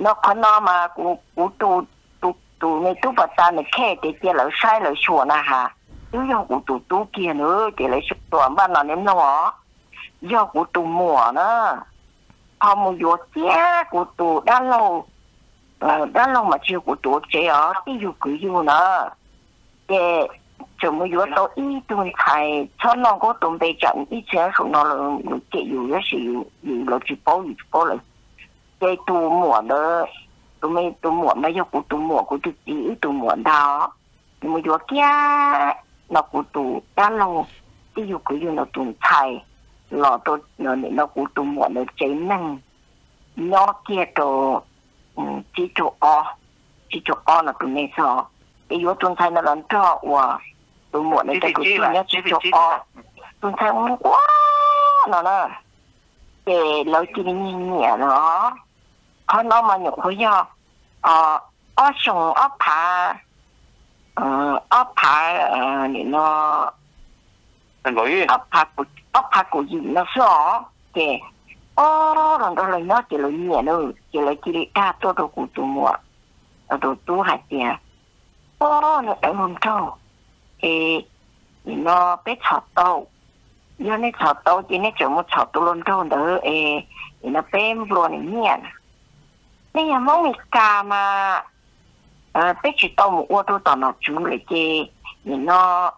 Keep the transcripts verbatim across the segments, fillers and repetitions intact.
nó khó nó mà cụ cụ tụ tụ tụ này tụ bát ta này khe để chia lại sai lại sửa na ha nếu do cụ tụ tụ kia nữa thì lại sụp toàn ban nào ném nó do cụ tụ mùa nữa họ mua vô chế cụ tụ đã lâu đã lâu mà chưa cụ tụ chế ở ví dụ cứ dụ nữa để cho mua vô tụ ít tuần thay cho nó có tuần bây giờ ít chế số nó là chế dụ cái gì dụ là chỉ bảo chỉ bảo lại cái tụ mùa đó tụ mấy tụ mùa mấy do cụ tụ mùa cụ tụ chỉ tụ mùa đó mua vô kia nó cụ tụ đã lâu ví dụ cứ dụ nó tuần thay lọ tôi nó nó cụ tụ mùa nó chế năng nó kia đồ chỉ chỗ o chỉ chỗ o là tụi này sao cái yếu tuần thay nó làm cho và tụi muộn này cái tụi nhớ chỉ chỗ o tuần thay nó quá nó nè để lâu chỉ nhìn nhẹ nó họ nó mà nhục với nhau ờ ở sông ở phá ờ ở phá ờ nó ở phá của ở phá của gì nó sao kì ô lần đó là nó chỉ là nhẹ thôi chỉ là chỉ là tôi đâu cũng tụi mua ở đâu tôi hạt tiền ô nó đánh hôm trâu thì nó bé chọt tàu do nó chọt tàu chỉ nó chỉ một chọt tôi luôn trâu nữa thì nó bé luôn nhẹ nên là món mì cà mà bé chỉ tàu một ô tô tàu nó chú lại chứ nó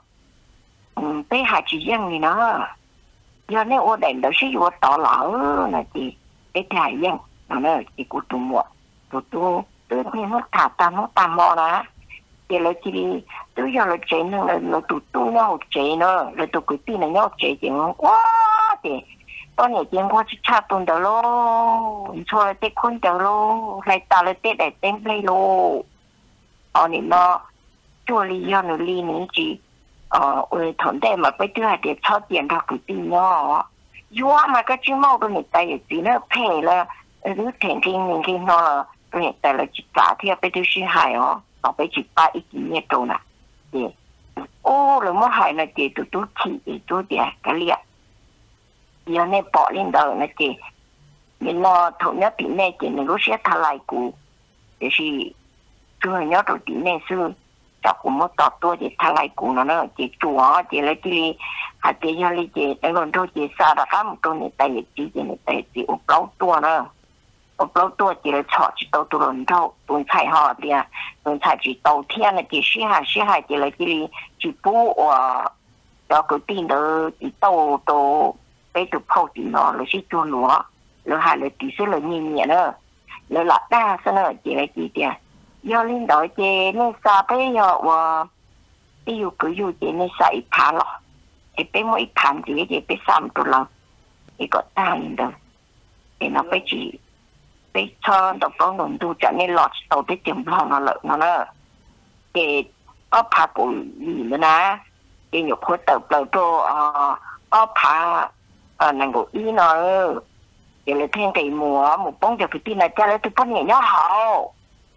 bé hạt chỉ riêng thì nó do nếu ô đèn đó sử dụng tỏ lỡ là gì cái thải dân nó là chỉ của tụi muộn tụi tôi tôi nên nó thả ta nó tạm mò đó thì là chỉ tôi giờ là chế nữa là là tụi tôi nhau chế nữa là tụi cái tin là nhau chế thì nó quá thì tôi nhớ chuyện qua chỉ cha tuần đó luôn cho là tết khôn đó luôn lại ta là tết để tem play luôn ở này nó chua li do nó li nữa chỉ ờ ơi thằng đây mà bây giờ để cho tiền ra cái tiền nhỏ, yếu mà cái chữ màu tôi nhận tay gì nó phê là cứ thèn kinh mình kinh nó là tôi nhận tay là chỉ cả thì bây giờ suy hại ó, nó bây chỉ ba ít nhiêu đâu nè, thì ô rồi mất hại là chỉ tụi tôi chỉ tôi để cái liệt, giờ này bỏ lên đầu là chỉ mình nó thầu nhất tiền này chỉ mình có sẽ thay lại cũ, để gì chưa nhớ rồi tiền này xưa chắc cũng mất tọt tôi thì thay lại cũng nó nó chỉ chúa chỉ lấy chỉ hạt chỉ cho lấy chỉ cái con tôi chỉ xa đã khám tôi này tay chỉ chỉ này tay chỉ ốp lâu tua nữa ốp lâu tua chỉ là chọn chỉ tàu tôi lần đầu tôi chạy họ thì tôi chạy chỉ tàu thiên là chỉ xí hai xí hai chỉ lấy chỉ chỉ bố và cho cái tin đó chỉ tàu tàu bây giờ phao chỉ nó là chỉ chua lúa rồi hai là chỉ số là nhìn nhẹ nữa rồi là đa số nữa chỉ là chỉ tiền do linh đội chế nên sao bây giờ và ví dụ cứ dụ chế nên sao ít phá lọ thì bây mỗi ít phá thì cái bây xăm tụi lòng thì có tan được thì nó bây chỉ bây cho đọc con đồng tu cho nên lọt tàu tới tiệm lòng nó lợi nó nữa thì ở phá của gì nữa nè thì nhục khối tập lời cho ở phá nàng của ý nó thì là thêm cái mùa một bông giờ phải tin là cha lấy từ con nhẹ nhó hậu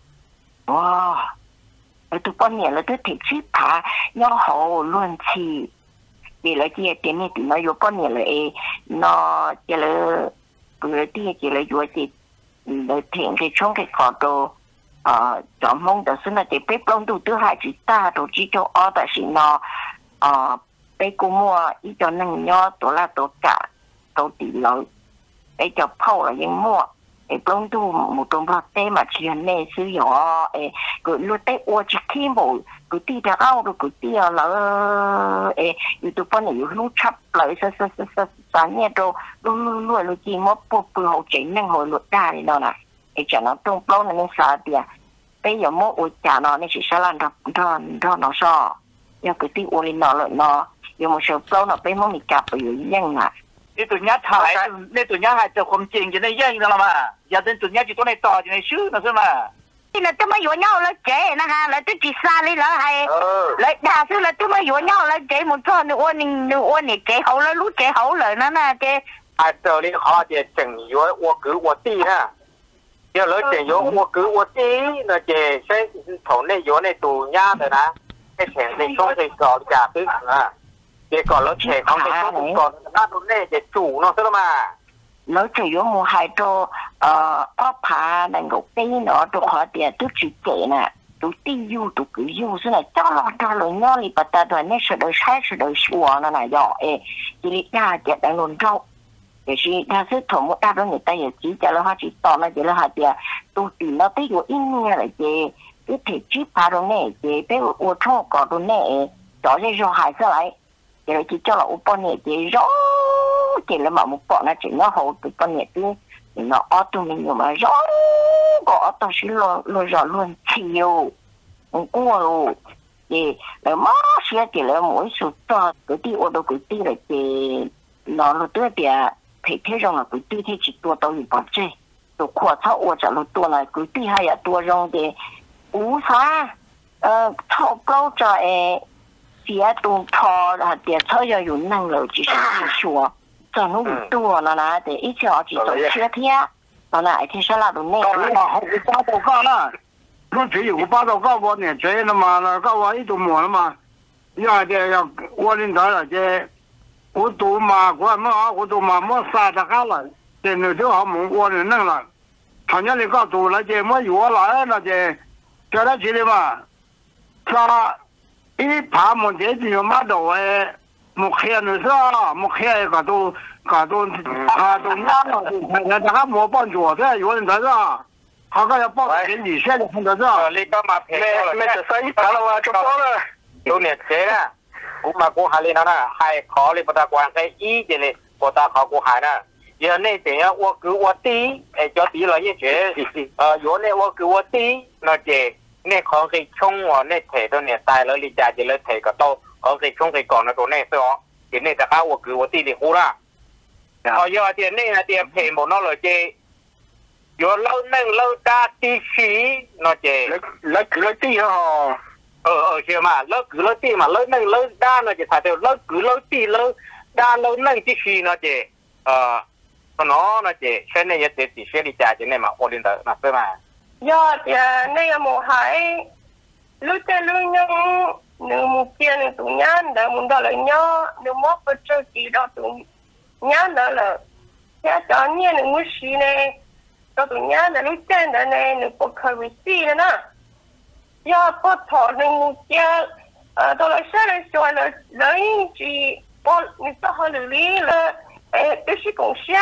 wow, ở tụi con nhẹ là tôi thích chip thả nhau hồ luôn chi, vì là chia tiền này tụi nó vô con nhẹ là nó chỉ là vừa tiền chỉ là vừa chỉ để thiện cái trong cái khó đồ ờ chọn mong đó xin là để bếp lông tụi thứ hai chỉ ta đồ chỉ cho ở tại vì nó ờ bây cô mua ít cho năng nhau tổ là tổ cả tổ tỷ lợi bây cho phâu là những mua cái bông tu một trong ba tê mà chỉ này sử dụng ấy cứ luôn tê ô chỉ khi một cứ ti ra ao rồi cứ ti là ấy youtube con này lúc chắp lại sơ sơ sơ sơ sáng nhẹ rồi luôn luôn luôn luôn chỉ mất bộ bự hậu chính năng hồi luật ra đi đâu nè ấy chẳng nó trong bao này nó sao đi bây giờ mỗi ô trả nó nên chỉ sẽ làm được cho cho nó sao nhưng cứ ti ô lên nó lại nó nhưng một số bao nó bây mỗi mình chắp ở dưới nhanh nè นี่ตัวนี้ถ่ายนี่ตัวนี้หายจากความจริงจะได้แย่งแล้วมาอย่าเป็นตัวนี้จุดตัวในต่อจะในชื่อนะใช่ไหมที่เราจะมาอยู่เงาแล้วเจ๊นะคะแล้วจะจีซาเลยแล้วให้แล้วด่าซื้อแล้วจะมาอยู่เงาแล้วเจ๊หมดท่อนนึกว่านึงนึกว่าเนี่ยเจ๊เขาแล้วรู้เจ๊เขาเลยนั่นน่ะเจ๊ไอ้เจ้านี่เขาจะ整อยู่我กือ我弟นะเดี๋ยวเลย整อยู่我กือ我弟นะเจ๊ใช้ของในอยู่ในตัวนี้เลยนะไอ้แข็งในช่องในก่อนจากซึ่งนะเดี๋ยวก่อนแล้วแฉของในช่องก่อนหน้าตรงนี้จะจู่เนาะใช่ไหม nó chỉ có một hai trò ờ ốp phá đang gục tí nó đồ họ tiền tôi chỉ kể nè tôi đi du tôi cứ du thế này cho lo cho lo nhau đi bắt ta rồi nên sự đời sai sự đời xua nó này rõ ê chỉ đi ra chết đang luôn rau để chỉ ta sẽ thổi một đáp đó người ta giờ chỉ cho nó họ chỉ tỏ nó chỉ là họ tiền tôi tìm nó tới có in nghe là gì cái thể chip phá đồ này gì bé ô tô có đồ này cho cái rồi hại sao lại thì chỉ cho là ô tô này thì rõ chỉ là mà một bọn nó chỉ nó hậu từ con nhẹ tư thì nó ở tụi mình nhưng mà rõ có tao chỉ lo lo rõ luôn chiều cũng qua thì là má sẽ chỉ là mỗi số to cái tí ô tô cái tí là thì nó là tôi thì thấy thế rằng là cái tí thế chỉ tua tao bị bỏ chơi tôi qua tháo ô trả lo tua là cái tí hay là tua rằng thì ú phá ờ tháo câu cho phía tung thò là để tháo cho dùng năng lượng chỉ là sủa cho nó đủ tua nó là để ít cho chỉ tổ chưa thế nó lại thì sao là đủ nè nó học cái ba đầu cao là nó chỉ有八道高我呢这了嘛那高我一度摸了嘛要这要我领导了这我都嘛我嘛我都嘛没啥大干了这那就好么我能弄了他家里搞多了这没有来了这叫他去的嘛他一爬么这就嘛到哎目前的是啊目前个都个都啊都那了人家没帮助的有人在这เขาก็จะป้องกันอยู่เช่นคนเดียวนี่ก็มาเพลงไม่จะใส่ผาละว่าจะป้องเลยดูเนี่ยเจ๊นะกูมากูหาเลยนะนะให้ขอเลยปตากวางใส่อีเจเลยปตาเขากูหายนะเดี๋ยวนี่เดี๋ยวว่าคือว่าตีไอ้เจ้าตีเราเนี่ยเจ๊เอออยู่เนี่ยว่าคือว่าตีนะเจ๊เนี่ยของใส่ช่องว่าเนี่ยเทตัวเนี่ยตายแล้วลีจ่าเจเลยเทก็โตของใส่ช่องใส่ก่อนนะตัวเนี่ยเสือเดี๋ยวนี่แต่เขาว่าคือว่าตีดิคูล่ะพอเยอะเดี๋ยวนี่เดี๋ยวเพลงหมดนั่นเลยเจ๊有老能老大的戏，那这老老地哈， 呃呃是嘛，老古老地嘛，老能老大那这他就老古老地老大老能的戏那这呃，可能那这现在也得这些的价钱呢嘛，我领导那是嘛。 要的那个么还，老在老娘，你目前你都伢的，么到了伢，你莫不着急到都伢的了，现在你你么事呢？cho tụi nhá là lúc trên đó này nó có khởi vị gì nữa nè do có thọ nên một cha ờ tôi lại sẽ lại cho là lấy chỉ có người ta hơi lý là cái sự công sẽ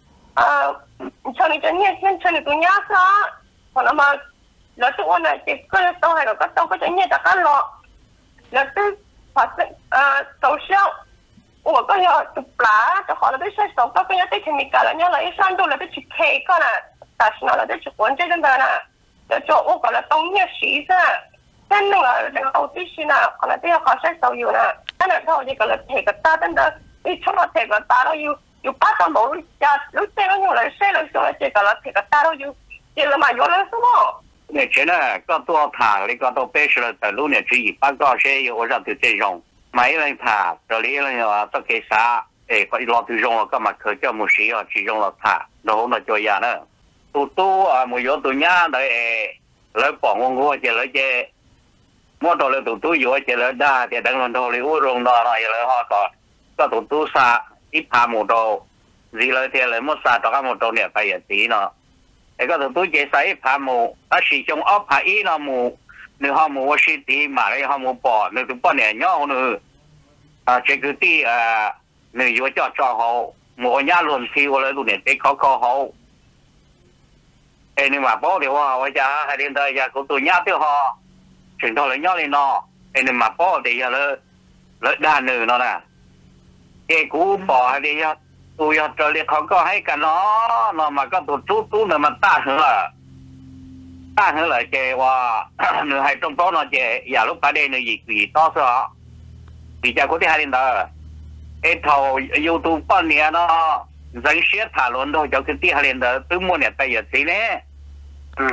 ờ cho nên cho nhá thiên cho nên tụi nhá sao còn mà là tụi anh này chỉ có tao hay là có tao có cho nhá tất cả lo là tôi phát ờ tao sao我个要就拉，就好了，对些手个个要对前面干了，你来一山多了，对去开个了。但是呢，对去混这种的呢，就做我个了东西时噻，真那个人到底是呢，可能都要考些手有呢，但是他这个了提个大真的，你出了提个大了有有八个毛家，有这个用来晒了用来这个了提个大了有，这个嘛有了什么？ 你现在搞多塔，你搞到白石了，在路呢只一百个些有我让就这种。每人爬这里了呀，都给啥？哎，可以老头用了，干嘛可叫没事呀？只用了爬，然后呢就样了。都都啊，没有都伢的哎，来帮我我这来这，我到了都都有这来打，这等人到了我用到了，也来好到，个都都啥一爬没到，日来天来没啥到个没到呢，白也低了。哎，个都都这啥一爬没，啊始终二爬一了没。你好么？我是地马来好么包，你都半年鸟呢？啊，这个地啊，你有叫找好，我家轮替我来路呢，得考考好。哎，你嘛包的话，我家还领导一下工作伢的好，全套来鸟的喏。哎，你嘛包的呀了，了单呢喏啦。哎，古包还得要都要这里考考还干喏，那么个都都都那么大成了。ta hơn là chè và người hay trong đó là chè giờ lúc phải đây là gì gì to sao thì cha có thể hai đến đó cái thầu YouTube bao nhiêu nó dẫn xét thảo luận thôi cho cái tí hai đến đó tôi mua nè tay giờ gì nè ừ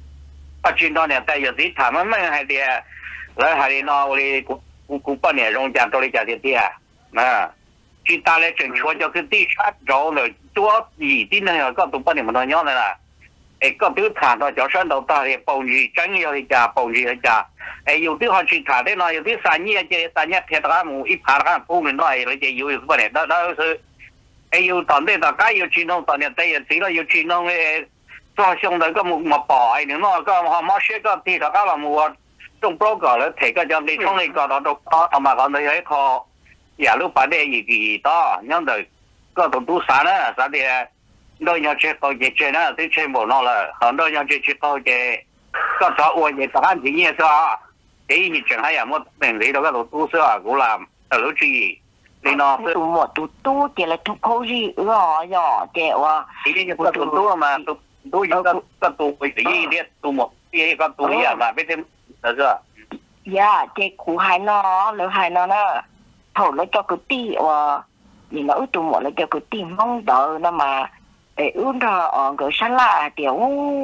bắt chuyện đó nè tay giờ gì thảo mấy mấy hai đi lại hai đi nó đi cũng cũng bao nhiêu rong chạm tôi đi chạm thì à mà chỉ ta lại chuyển cho cho cái tí sát rồi rồi chúa gì tí này có tụi bao nhiêu mà nó nhớ này là哎，个都谈到叫上到大的保育，真要一家保育一家。哎，有的好去谈的呢，有的三年这三年拍他们一拍他们部门那，那就有有不呢？那那是哎有当地大家有去弄，当年第一次了有去弄诶，做相对个冇冇保，哎，你那个我冇写个地大家话冇中标个了，提个将你从你个到到到，同埋讲你一个夜路把啲嘢記到，樣就個度都散啦，散啲多樣出個嘢轉啦，啲全部攞啦，很多樣出出個嘢，個咗我嘢當然嘢咗啊，啲嘢轉係有冇明理到個度都少啊，古南就老注意，你攞都冇都都嘅啦，都可以哦喲嘅話， 呢啲個度都啊嘛，都都有個個度會啲啲都冇啲個度嘢嘛，俾啲係啫。 呀，嘅苦係咯，你係咯啦。thầu lấy cho cái tí và nhìn nó tụi mọi lấy cho cái tí mong đợi nó mà để ướn ra ở cái sân là tiểu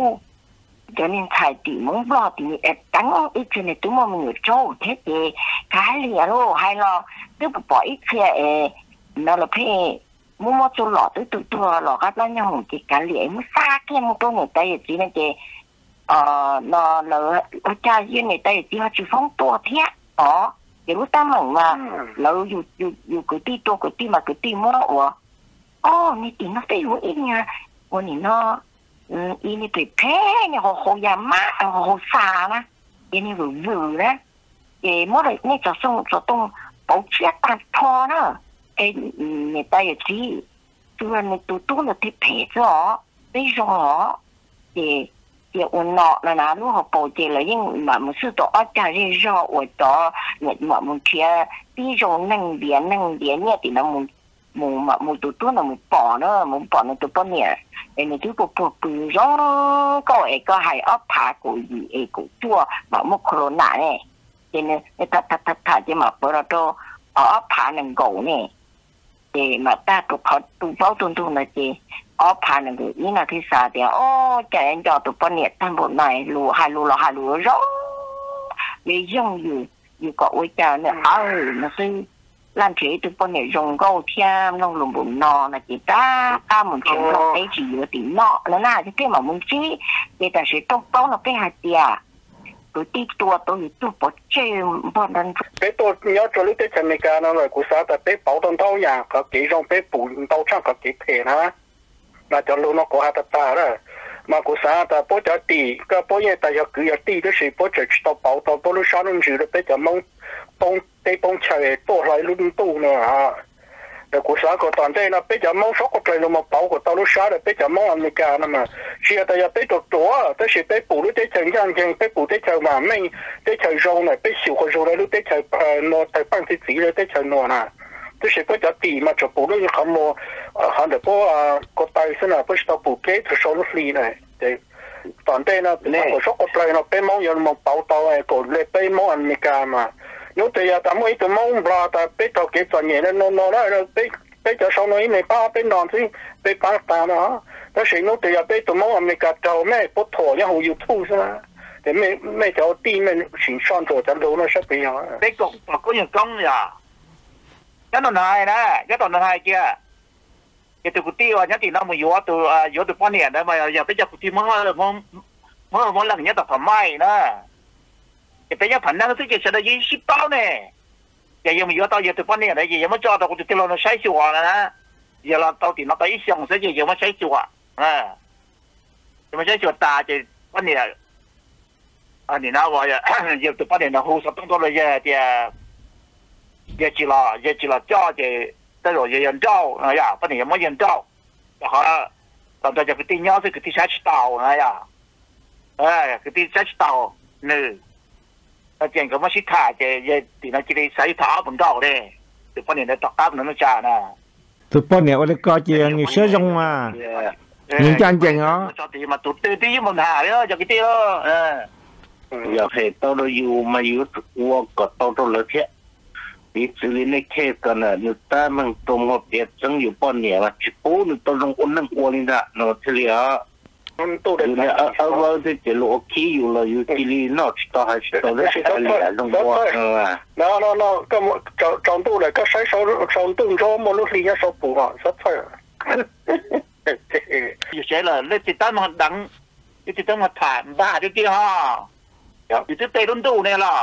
cho nên thầy tí mong lo thì trắng ít chuyện này tụi mình người trâu thế thì cái lìa luôn hay lo cứ bỏ ít kia nó là phải muốn mua cho lọ tới tụi tụi lọ các nó nhau thì cái lìa mới xa kia một tôi người tay chỉ là cái ờ nó là ở cha duyên này tay chỉ họ chỉ phóng to thế đó cái lúc ta mong mà lâu dù dù dù cái tí to cái tí mà cái tí mua ủa ô nị tí nó phải uống ít nha ủa nị nó ý nị phải phê nị hồ hồ già má hồ hồ xà na cái nị vừa vừa đó cái mua rồi nị cho xong cho tung bảo chết tan thò nữa cái người ta giờ chỉ tôi nị tôi tôi là thích phê chứ bây giờ thì thì ôn nọ là nào lúc học bổ thì là nhưng mà một sự đó trả đi do ở đó nhận mà một kia ví dụ năng biến năng biến nhé thì nó một một mà một tụi tôi là một bỏ nữa một bỏ nó tụi bọn nhẹ để người thứ của của từ do có ấy có hay ấp phá của gì ấy của chua mà một corona này cho nên thật thật thật thật chứ mà bữa đó ấp phá năng gỗ này thì mà ta tụi họ tụi bao tuần tuần là gì ở phá năng gỗ như là thứ sáu thì ô chạy anh cho tụi bọn nhẹ tan bộ này lùa hai lùa hai lùa rõ vì dùng gì gì có ôi chào nữa ờ nó sư làm chế tụi bọn nhẹ dùng gâu thêm nông lùm bùn nọ là chỉ ta ta muốn chém nó ấy chỉ ở tí nọ nó là cái mà muốn chí thì ta sẽ trong bao nó cái hạt tiề tôi tí tua tôi tôi bỏ chơi bọn đàn bé tôi nhớ cho lúc tới chân này nó là của xã tại bé bảo tồn thâu nhà có kỹ trong bé bùn tàu trang có kỹ thể na là cho luôn nó có hạt ta đó mà của xã ta bố cho tỷ cái bố như ta cho cứ tỷ đó sự bố cho tàu bảo tồn bố lúc sáng nó chịu được bé cho mong bông tây bông trời tổ lại luôn tu nữa à để của xã của toàn đây là bây giờ mong sót của trời là một bảo của tao lúc sáng là bây giờ mong ăn cả mà chỉ là bây giờ bây giờ tổ tới sự bây bù lúc tới trời giang giang bây bù tới trời mà mình tới trời rau này bây xỉu của rau này lúc tới trời nó trời bằng thì chỉ là tới trời nọ nè tới sự bây giờ tỷ mà cho bù lúc như không mua hắn được có có tay xin là bây giờ bù kế thì số lúc lì này để toàn đây là của sót của trời nó bây mong giờ một bảo tao này còn lấy bây mong ăn cả mà nếu thì ta mới tụi mong là ta biết cho cái chuyện này nó nó đó biết biết cho sau này này ba bên non thì biết ba ta nó đó thì nếu thì biết tụi mong mình cả trâu mẹ bút thổ nhau hữu thu chứ mà để mẹ mẹ cháu đi mình chuyển sang rồi chẳng đâu nó sẽ bị nó biết cũng có những công nhà cái đó này nè cái đó này kia cái tụi tiêu nhá thì nó mới vô tụi vô tụi con này đó mà giờ bây giờ tụi mong là mong mong mong lần nhất tập phẩm mai đó thì bây giờ phần năng thứ gì sẽ là gì ship bao nè giờ giờ mình vô tao giờ tụi con này là gì giờ mới cho tao tụi tiêu nó sai chùa nè giờ là tao thì nó tới xong sẽ gì giờ mới sai chùa à giờ mới sai chùa ta thì con này anh thì nào vậy giờ tụi con này nó hú sắp tung tôi là giờ thì giờ chỉ là giờ chỉ là cho thì tới rồi giờ nhận trao à ya con này mới nhận trao họ tao tao giờ cái tin nhau thì cái tin sai tao à ya à cái tin sai tao nè ta chuyện cái mà xí thả thì thì nó chỉ đi sai thả bằng đầu đấy tụi bọn này nó tóc tóc nó nó chả nè tụi bọn này ở đây coi chuyện người sử dụng mà những chân chuyện đó cho thì mà tụi tụi tí một hà đó cho cái tí đó giờ phải tao đâu yêu mà yêu qua có tao đâu lớn thế vì xử lý này kia còn là người ta mang tôm hộp đẹp chẳng nhiều bọn này mà chỉ cố người tao đang ôn năng qua lên đó nó thế là tôi để ở ở vào thì chỉ lộ khíอยู่เลยอยู่ที่นี่นอกจากให้ตัวเล็กๆเลยลงบ่อ่ะ nó nó nó cái trong trong tôi là cái sai số trong tương cho một lúc thì nó số bù họ rất phải อยู่เฉยเลยเล่นติดตั้งมันดังติดตั้งมันผ่านบ้าด้วยที่ฮ่าอยู่ที่เตะรุ่นตู้เนี่ยล่ะ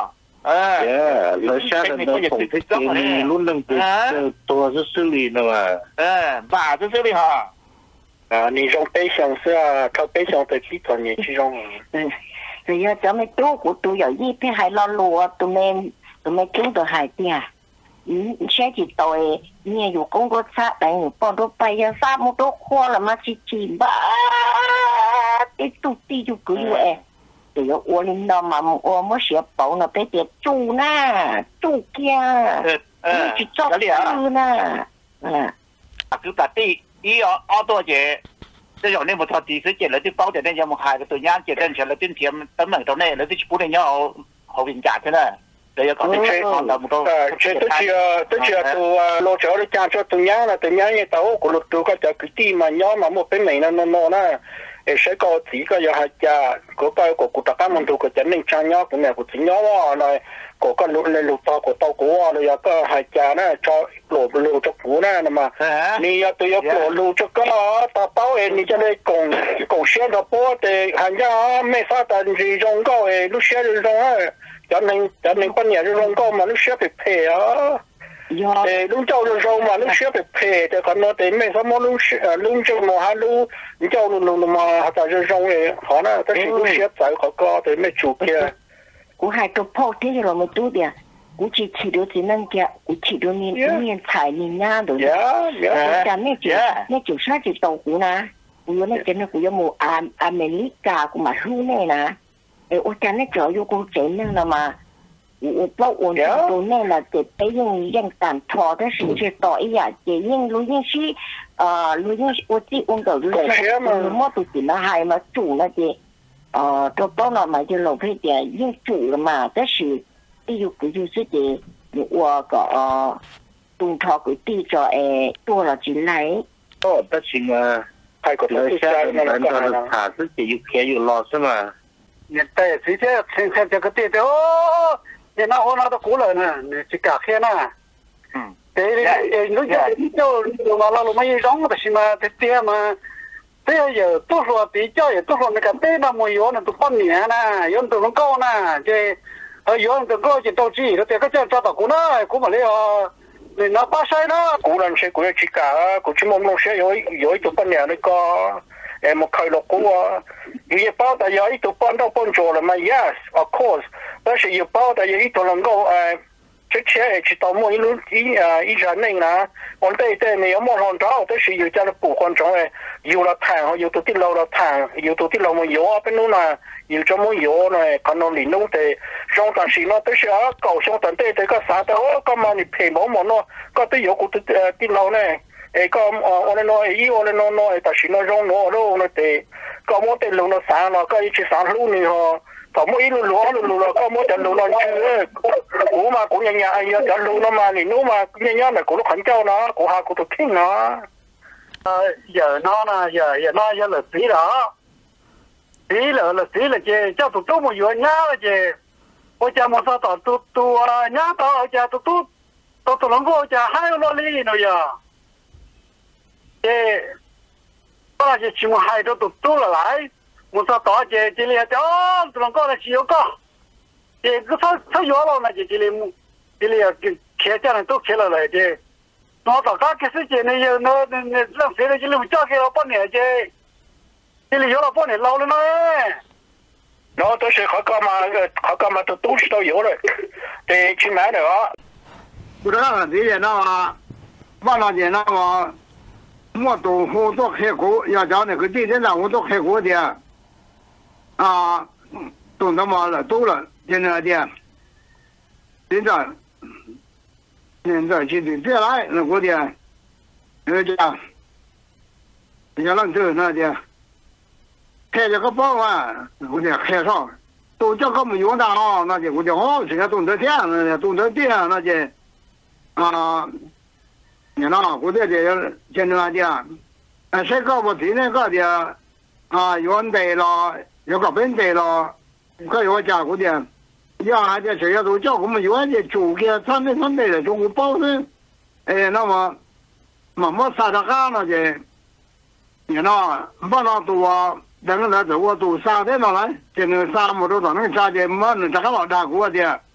Yeah, là sao là nó cũng thích tiền luôn đừng từตัวจะซื้อลีนะว่าเออบ้าจะซื้อลีฮะ啊，你用北向是啊，靠北向的去做你去用。 嗯，所以咱们多古都有一片还老路，都没都没听到海边。嗯，现在到诶，你也有工作差，但有帮到白呀，啥么都花了嘛，去去吧，这都地就够有诶。对呀，我领导嘛，我们学包呢，别别住呢，住家，你去找住呢，嗯。 啊，就把地。伊哦，好多嘢，即係你冇錯，第時節你啲包就咧有冇係個對眼節咧，成日啲甜等等到咧，你啲本嚟有好好變價嘅啦，你有講啲車行到冇到。 誒，即係都似啊，都似啊，到啊攞咗啲價咗對眼啦，對眼嘢到嗰度到個就佢啲嘛，有嘛冇俾明啦，攞攞啦，誒，寫個字個又係價，嗰個個個大家問到個真正賺咗，咁樣個錢咗喎，嚟。嗰個路嚟路到個到嗰啊，你有個係價咧，再路路足股咧，咁嘛，你有對有個路足個打包誒，你就嚟共共寫個波嘅，係呀，咩花旦是用個誒，你寫就用啊，有你有你本人就用個嘛，你寫俾配啊，誒，你做就用嘛，你寫俾配，就咁我哋咩什麼你寫誒，你做冇下你你做路路嘛，係就用誒，可能但是你寫仔嗰個對咩做嘅。 我还都跑天了么多的，我去吃到只能家，我吃到年年菜年呀都是，我讲那就那就啥就豆腐呢，我那真的我有冇阿阿美利加我嘛输呢呢，诶，我讲那就有个真的了嘛，我我不我都那了，就被人人干拖的是去ต่อ呀，就人路人是呃路人我自我都路上我么都是那还嘛煮那的。呃，都到了嘛，就老配点用煮了嘛，但是第有个就是的，我个呃，东朝个地着诶多了进来。 哦，但是嘛，泰国那下那个那茶是只有便有老是嘛？ 你对，直接现在这个地的哦，你那我那都过了呢，你去搞开呢。嗯。对对，你就就那那路没有让的是嘛，对对嘛。这要有多少比较有多少那个对那么有那都半年呢，有都能高呢，这呃有人都高就到这，这个叫找到过呢，过不了，你那巴塞呢？过人些过去搞啊，过去我们些有有一都半年那个，诶，冇开落过啊，有一包的有一都半到半做了嘛 ，yes of course， 但是有包的有一都能够诶。这车去到某一路一啊一站内呢，我对对你有冇看到？但是有家的不观众诶，有了摊，有到啲路了摊，有到啲路冇有啊，边路呢？有咗冇有呢？看到连路的上但是呢，但是啊，高上但对对个啥的哦，咁嘛你皮冇冇咯？嗰啲有嗰啲誒啲路呢？誒咁啊，我哋攞依我哋攞攞，但是呢上攞咯，我哋咁我哋路咯散咯，咁一直散路呢嗬。咁我一路路路路路，咁我就路落去，我嘛講人家有有路啦嘛，你路嘛人家咪講到近郊啦，講下講到傾啦。呃，有那呢，有有那有了誰了？誰了了誰了？這叫做這麼遠呀？這我家冇啥到都都啊，伢到家都都都都能夠家還有那裡呢呀？這那些全部還都都都了來。我说大姐这里哦，这能搞的是有搞，这个他他要了那就这里这里要跟开家人都开了来的，那大家开始这里有那那那让谁来这里交给了半年这，这里有了半年老了呢，然后都是他干嘛个他干嘛都东西都有了，得去买的啊。 不知道这些那嘛，万大姐那嘛，我都我都开过，要讲那个地点上我都开过的。啊，都他妈了，都了，现在的，现在，现在现在别来那我的，那家，人家那这那的，开这个保安，我的开上，都叫他们用的啊，那的我的哦，现在懂得点，那的懂得点，那的，啊，你那我的这现在的，啊，谁搞不定那个的，啊，原来了。有个本地了，个有家伙的，呀，这这些都叫我们原的租给咱们咱们的中国保证，哎，那么慢慢啥的干了的，你那不那多，那个那走我都啥的那来，这个啥么都都能啥的，么那这个老大国的，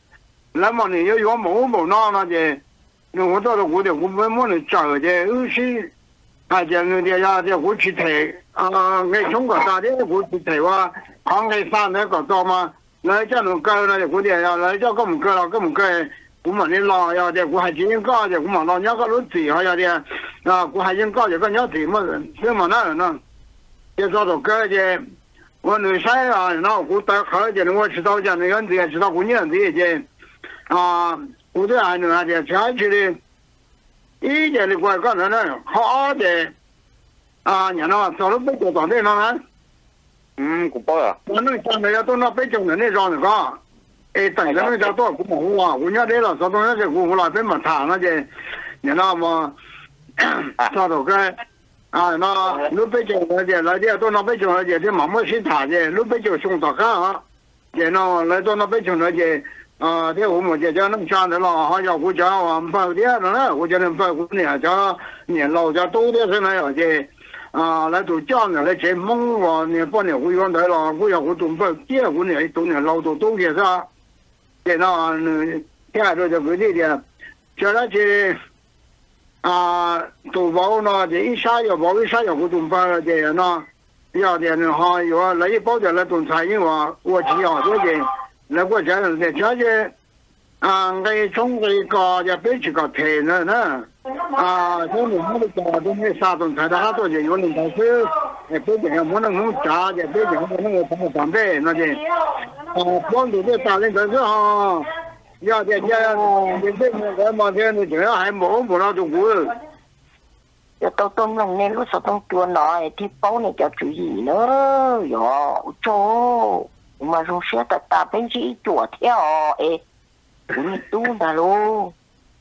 那么你要有某某那那的，那我到了我的我们我能找的，有些啊，这那的呀，这我去睇啊，我中国大的我去睇话，行嘅山那个多嘛，来这能搞那的我的呀，来这个唔搞了，个唔搞，我们的老呀的，我还今年搞的，我们老人家个老子还要的，啊，我还今搞的个鸟子么，什么那呢？这找到搞的。我那山啊，那我带好点的，我知道讲那样子，知道过年子的，啊，我这还能啊的，下去的，一年的怪干那那好的，啊，你那走了北京到那那， 嗯，古包啊， 我那现在要到那北京的那张那个，哎，等着那家多古毛啊，我家来了，说东那些古古那边嘛长那些，你那么，找到个。啊，那路北京那些来的到那北京那些的慢慢去查的，路北京送到看啊，然后来到那北京那些啊，这我们这叫能讲的了，好像我家我们包的了，我家能包过年家年老家多的是那样的啊，来都讲的来这梦话年半年回原来了，我要我都包第二年多年老多多的是吧？然后呢，第二个就不对的，叫那些。啊，都包呢，这一下要包一下要我都包了这样呢，要的呢哈，有啊，来一包的来种菜因话，我只要这些，来我家人在家些，啊，我从这个就别去个菜呢呢，啊，从我们的家都没啥种菜的，好多就有人开始，哎，别这样，我能弄炸的，别这样，我那个怎么方便那些，啊，光都在大人在这哈。要这这，你这个我每天你这样还冇冇那种过。 要到到那年路上当多来，ที่包你就注意了哟，做，我们从小到大变起一ตัวเที่ยวเอ๊ะ你ดูนะลู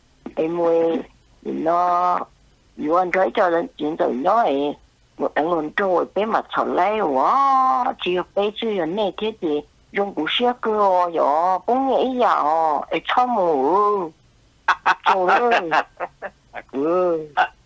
em ơi nó yêu anh thấy cho nên chuyện từ nói một anh luôn trôi bé mặt sầu lấy quá chỉ bé chưa nhận này thế thì dùng củ xe cơ rồi bông nghĩ vào ấy cho mù trời ơi ừ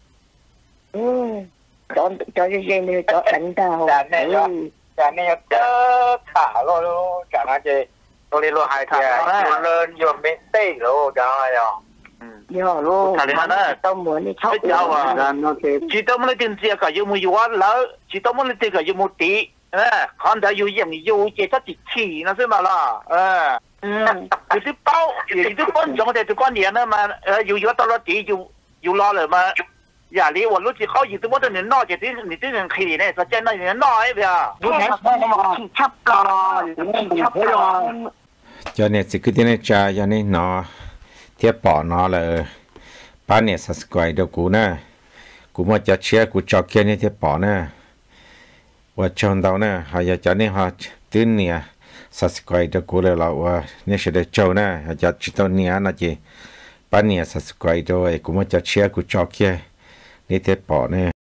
ừ cho cho cái gì này cho đánh tao chả này cho chả này cho thả rồi luôn chả nói gì tôi đi luôn hai thằng luôn lên vô miếng tê luôn chả nói rồi giờ luôn tao muốn đi chóc chỉ tao muốn tiền gì cả yêu mua yêu ăn lỡ chỉ tao muốn tiền cả yêu mua tí à còn đã yêu gì yêu chỉ cho chỉ chỉ nó xem mà là à ừ thì cái bao thì cái quan trọng thì cái quan niệm đó mà yêu yêu tao lo tí yêu yêu lo rồi màอย่าเรียกว่ารู้จิเขาอยู่ตัวว่าตัวนี้นอกจากที่นี่ที่ยังขี้เนี่ยจะเจนนั่นเนี่ยน้อยไปอ่ะรู้ไหมชับก่อนชับก่อนcho nên sự cái này cha cho nên nó thiết bỏ nó là bán này subscribe được cũ nè cũ mà cho chia cũ cho kia này thiết bỏ nè và chọn đâu nè họ giờ cho nên họ tin nè subscribe được cũ là là nên sẽ được cho nè họ cho chỉ tao nè nó chỉ bán này subscribe rồi cũ mà cho chia cũ cho kiaนี่เทปปอเนี่ย